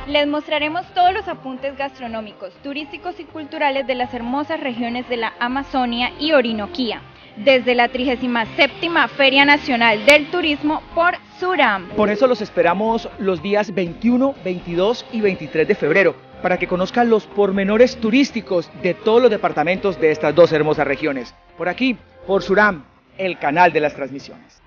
Les mostraremos todos los apuntes gastronómicos, turísticos y culturales de las hermosas regiones de la Amazonia y Orinoquía, desde la 37ª Feria Nacional del Turismo por Suram. Por eso los esperamos los días 21, 22 y 23 de febrero, para que conozcan los pormenores turísticos de todos los departamentos de estas dos hermosas regiones. Por aquí, por Suram, el canal de las transmisiones.